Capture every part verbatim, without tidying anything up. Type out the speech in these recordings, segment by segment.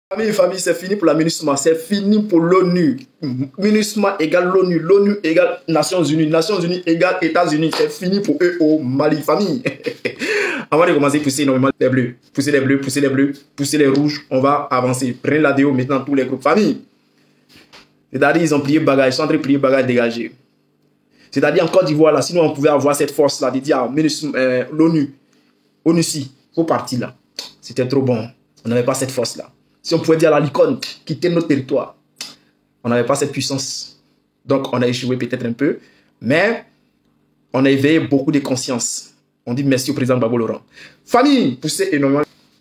Famille, famille, c'est fini pour la MINUSMA, c'est fini pour l'ONU. MINUSMA égale l'ONU, l'ONU égale Nations Unies, Nations Unies égale États-Unis, c'est fini pour eux au Mali. Famille, avant de commencer, poussez énormément les bleus, poussez les bleus, poussez les bleus, poussez les rouges, on va avancer. Prenez la déo maintenant tous les groupes. Famille, c'est-à-dire ils ont plié bagage, ils sont en train de plier bagage dégagé. C'est-à-dire en Côte d'Ivoire, là, sinon on pouvait avoir cette force-là, de dire euh, l'ONU, ONU si, faut partir là. C'était trop bon, on n'avait pas cette force-là. Si on pouvait dire à la licorne, quitter notre territoire, on n'avait pas cette puissance. Donc, on a échoué peut-être un peu, mais on a éveillé beaucoup de conscience. On dit merci au président Gbagbo Laurent. Famille, poussez énormément.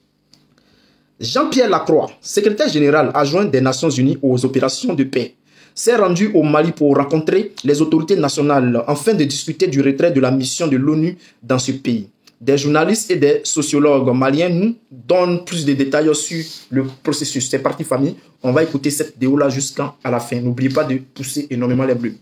Jean-Pierre Lacroix, secrétaire général adjoint des Nations Unies aux opérations de paix, s'est rendu au Mali pour rencontrer les autorités nationales afin de discuter du retrait de la mission de l'ONU dans ce pays. Des journalistes et des sociologues maliens nous donnent plus de détails sur le processus. C'est parti famille, on va écouter cette vidéo-là jusqu'à la fin. N'oubliez pas de pousser énormément les bleus.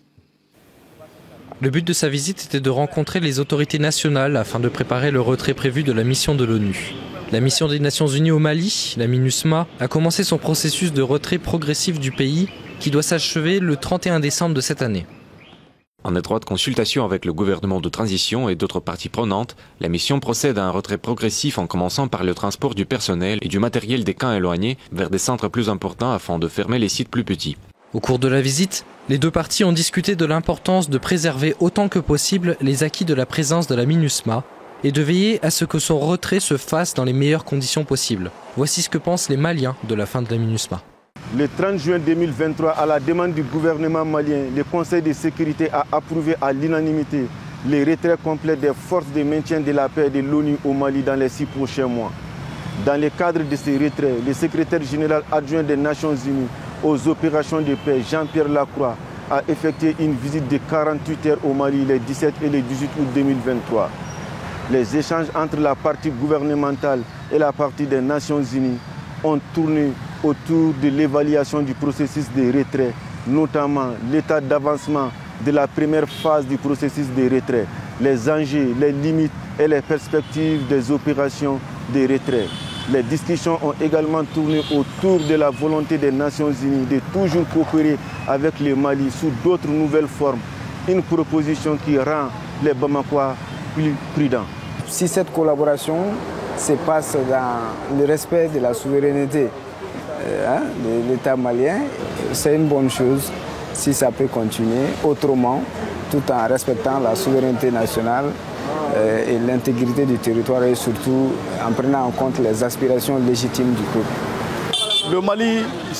Le but de sa visite était de rencontrer les autorités nationales afin de préparer le retrait prévu de la mission de l'ONU. La mission des Nations Unies au Mali, la MINUSMA, a commencé son processus de retrait progressif du pays qui doit s'achever le trente et un décembre de cette année. En étroite consultation avec le gouvernement de transition et d'autres parties prenantes, la mission procède à un retrait progressif en commençant par le transport du personnel et du matériel des camps éloignés vers des centres plus importants afin de fermer les sites plus petits. Au cours de la visite, les deux parties ont discuté de l'importance de préserver autant que possible les acquis de la présence de la MINUSMA et de veiller à ce que son retrait se fasse dans les meilleures conditions possibles. Voici ce que pensent les Maliens de la fin de la MINUSMA. Le trente juin deux mille vingt-trois, à la demande du gouvernement malien, le Conseil de sécurité a approuvé à l'unanimité le retrait complet des forces de maintien de la paix de l'ONU au Mali dans les six prochains mois. Dans le cadre de ce retrait, le secrétaire général adjoint des Nations Unies aux opérations de paix, Jean-Pierre Lacroix, a effectué une visite de quarante-huit heures au Mali les dix-sept et les dix-huit août deux mille vingt-trois. Les échanges entre la partie gouvernementale et la partie des Nations Unies ont tourné autour de l'évaluation du processus de retrait, notamment l'état d'avancement de la première phase du processus de retrait, les enjeux, les limites et les perspectives des opérations de retrait. Les discussions ont également tourné autour de la volonté des Nations Unies de toujours coopérer avec le Mali sous d'autres nouvelles formes, une proposition qui rend les Bamakois plus prudents. Si cette collaboration se passe dans le respect de la souveraineté euh, hein, de l'État malien, c'est une bonne chose si ça peut continuer autrement, tout en respectant la souveraineté nationale euh, et l'intégrité du territoire et surtout en prenant en compte les aspirations légitimes du peuple. Le Mali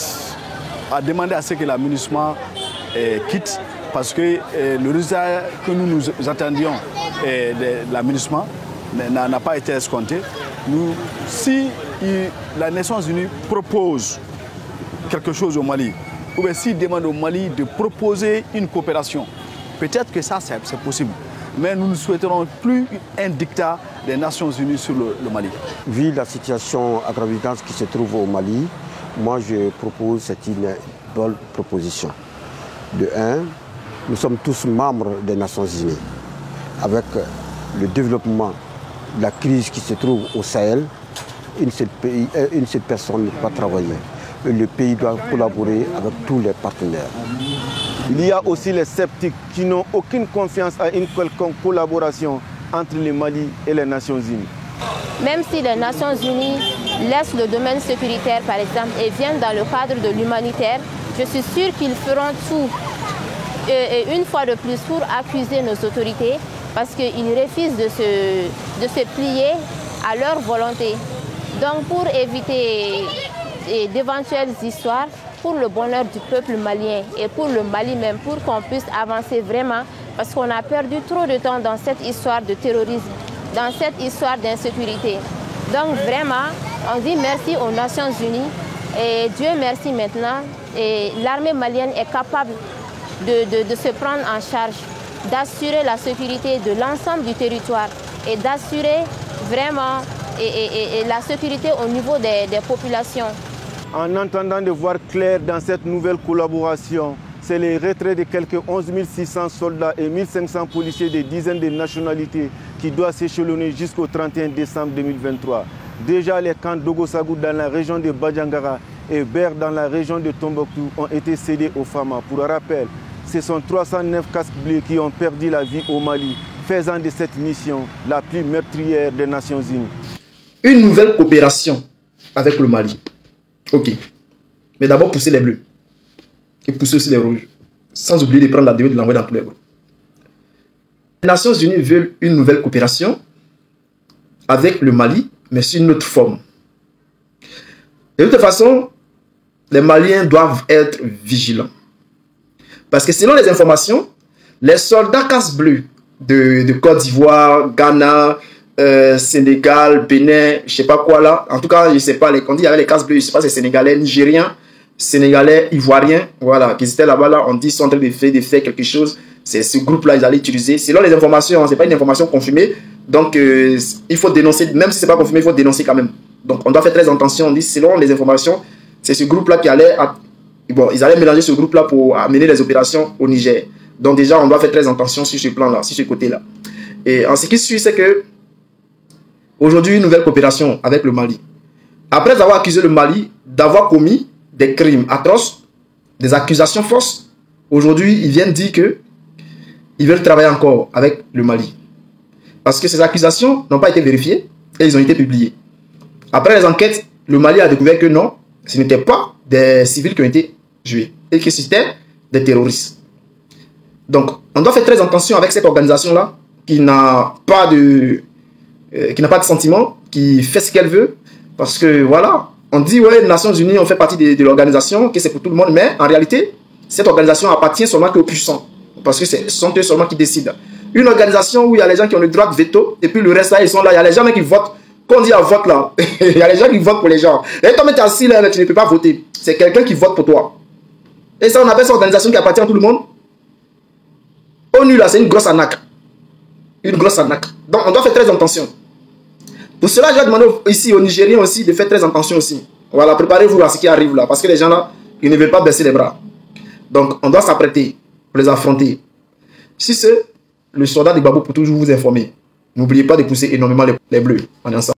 a demandé à ce que la MINUSMA euh, quitte parce que euh, le résultat que nous nous attendions euh, de la MINUSMA n'a pas été escompté. Nous, si il, la Nations Unies propose quelque chose au Mali, ou bien s'il demande au Mali de proposer une coopération, peut-être que ça c'est possible. Mais nous ne souhaiterons plus un dictat des Nations Unies sur le, le Mali. Vu la situation aggravante qui se trouve au Mali, moi je propose, c'est une bonne proposition. De un, nous sommes tous membres des Nations Unies. Avec le développement de la crise qui se trouve au Sahel, une seule, pays, une seule personne ne peut pas travailler. Et le pays doit collaborer avec tous les partenaires. Il y a aussi les sceptiques qui n'ont aucune confiance à une quelconque collaboration entre le Mali et les Nations Unies. Même si les Nations Unies laissent le domaine sécuritaire, par exemple, et viennent dans le cadre de l'humanitaire, je suis sûre qu'ils feront tout, et une fois de plus, pour accuser nos autorités, parce qu'ils refusent de se, de se plier à leur volonté. Donc pour éviter d'éventuelles histoires, pour le bonheur du peuple malien et pour le Mali même, pour qu'on puisse avancer vraiment, parce qu'on a perdu trop de temps dans cette histoire de terrorisme, dans cette histoire d'insécurité. Donc vraiment, on dit merci aux Nations Unies et Dieu merci maintenant, et l'armée malienne est capable de, de, de se prendre en charge, d'assurer la sécurité de l'ensemble du territoire et d'assurer vraiment et, et, et la sécurité au niveau des, des populations. En entendant de voir clair dans cette nouvelle collaboration, c'est le retrait de quelques onze mille six cents soldats et mille cinq cents policiers de dizaines de nationalités qui doit s'échelonner jusqu'au trente et un décembre deux mille vingt-trois. Déjà, les camps d'Ogosagou dans la région de Badjangara et Ber dans la région de Tombouctou ont été cédés aux Fama. Pour rappel, ce sont trois cent neuf casques bleus qui ont perdu la vie au Mali, faisant de cette mission la plus meurtrière des Nations Unies. Une nouvelle coopération avec le Mali. Ok. Mais d'abord pousser les bleus. Et pousser aussi les rouges. Sans oublier de prendre la déo de l'envoyer dans tous les groupes. Les Nations Unies veulent une nouvelle coopération avec le Mali, mais sur une autre forme. De toute façon, les Maliens doivent être vigilants. Parce que selon les informations, les soldats casse-bleus de, de Côte d'Ivoire, Ghana, euh, Sénégal, Bénin, je sais pas quoi là. En tout cas, je sais pas, les, quand il y avait les casse-bleus, je sais pas, c'est Sénégalais, Nigériens, Sénégalais, Ivoiriens, voilà, qui étaient là-bas, là, on dit qu'ils sont en train de faire, de faire quelque chose. C'est ce groupe-là, ils allaient utiliser. Selon les informations, hein, c'est pas une information confirmée. Donc, euh, il faut dénoncer, même si c'est pas confirmé, il faut dénoncer quand même. Donc, on doit faire très attention. On dit, selon les informations, c'est ce groupe-là qui allait... À, bon, ils allaient mélanger ce groupe-là pour amener les opérations au Niger. Donc, déjà, on doit faire très attention sur ce plan-là, sur ce côté-là. Et en ce qui suit, c'est que aujourd'hui, une nouvelle coopération avec le Mali. Après avoir accusé le Mali d'avoir commis des crimes atroces, des accusations fausses, aujourd'hui, ils viennent dire que ils veulent travailler encore avec le Mali. Parce que ces accusations n'ont pas été vérifiées et ils ont été publiées. Après les enquêtes, le Mali a découvert que non, ce n'étaient pas des civils qui ont été tués et que c'était des terroristes. Donc, on doit faire très attention avec cette organisation-là qui n'a pas de, euh, qui n'a pas de sentiment, qui fait ce qu'elle veut. Parce que voilà, on dit ouais, les Nations Unies ont fait partie de, de l'organisation, que c'est pour tout le monde, mais en réalité, cette organisation appartient seulement aux puissants. Parce que ce sont eux seulement qui décident. Une organisation où il y a les gens qui ont le droit de veto, et puis le reste là, ils sont là. Il y a les gens qui votent. Quand on dit à vote là, il y a les gens qui votent pour les gens. Et toi, tu es assis là, tu ne peux pas voter. C'est quelqu'un qui vote pour toi. Et ça, on appelle cette organisation qui appartient à tout le monde. ONU là, c'est une grosse arnaque. Une grosse arnaque. Donc, on doit faire très attention. Pour cela, je vais demander ici aux Nigériens aussi de faire très attention aussi. Voilà, préparez-vous à ce qui arrive là. Parce que les gens là, ils ne veulent pas baisser les bras. Donc, on doit s'apprêter pour les affronter. Si c'est le soldat de Babou pour toujours vous informer, n'oubliez pas de pousser énormément les, les bleus. On est ensemble.